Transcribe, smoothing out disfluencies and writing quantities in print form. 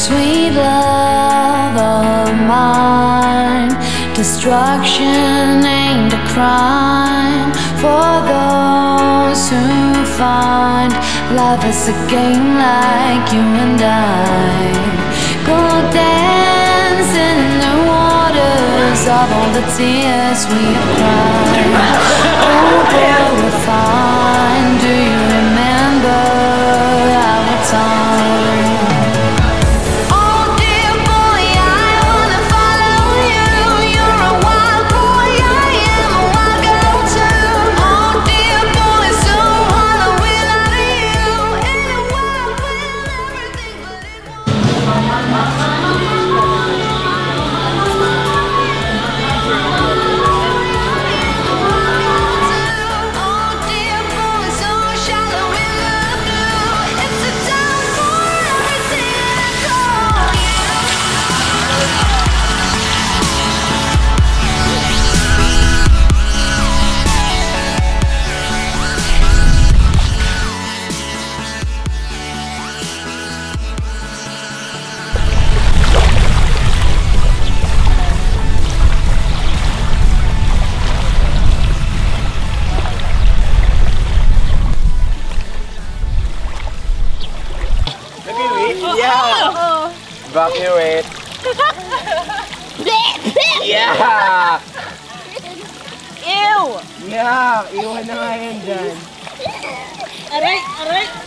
sweet love of mine. Destruction ain't a crime for those who find life is a game like you and I. Go dancing in the waters of all the tears we have cried. Oh, boy, we're fine. Do you remember our time? Yeah! Evacuate! Yeah! Ew! Yeah! Iwan na nga yan dyan. Aray! Aray!